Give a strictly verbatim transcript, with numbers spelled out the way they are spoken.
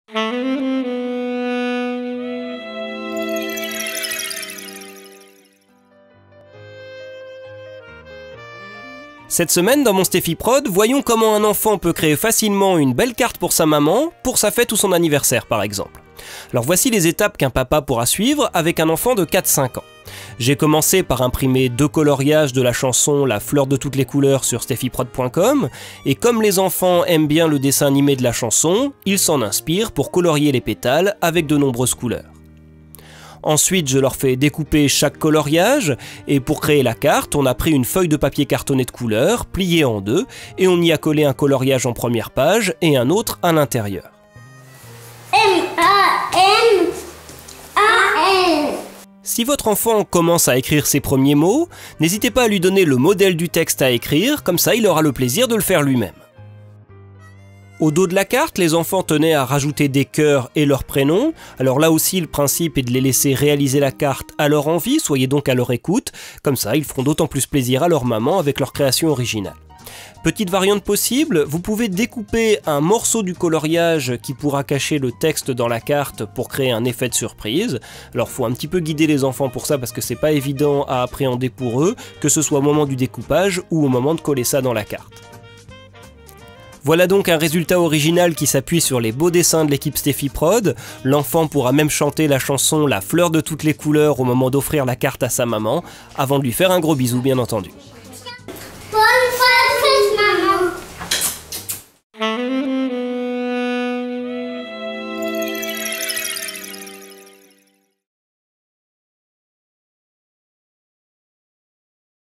Cette semaine, dans mon Steffi Prod, voyons comment un enfant peut créer facilement une belle carte pour sa maman, pour sa fête ou son anniversaire par exemple. Alors voici les étapes qu'un papa pourra suivre avec un enfant de quatre cinq ans. J'ai commencé par imprimer deux coloriages de la chanson La fleur de toutes les couleurs sur steffi prod point com, et comme les enfants aiment bien le dessin animé de la chanson, ils s'en inspirent pour colorier les pétales avec de nombreuses couleurs. Ensuite, je leur fais découper chaque coloriage, et pour créer la carte, on a pris une feuille de papier cartonné de couleur, pliée en deux, et on y a collé un coloriage en première page et un autre à l'intérieur. M A M A N. Si votre enfant commence à écrire ses premiers mots, n'hésitez pas à lui donner le modèle du texte à écrire, comme ça il aura le plaisir de le faire lui-même. Au dos de la carte, les enfants tenaient à rajouter des cœurs et leurs prénoms. Alors là aussi, le principe est de les laisser réaliser la carte à leur envie, soyez donc à leur écoute. Comme ça, ils feront d'autant plus plaisir à leur maman avec leur création originale. Petite variante possible, vous pouvez découper un morceau du coloriage qui pourra cacher le texte dans la carte pour créer un effet de surprise. Alors faut un petit peu guider les enfants pour ça parce que c'est pas évident à appréhender pour eux, que ce soit au moment du découpage ou au moment de coller ça dans la carte. Voilà donc un résultat original qui s'appuie sur les beaux dessins de l'équipe Steffi Prod. L'enfant pourra même chanter la chanson La fleur de toutes les couleurs au moment d'offrir la carte à sa maman, avant de lui faire un gros bisou bien entendu.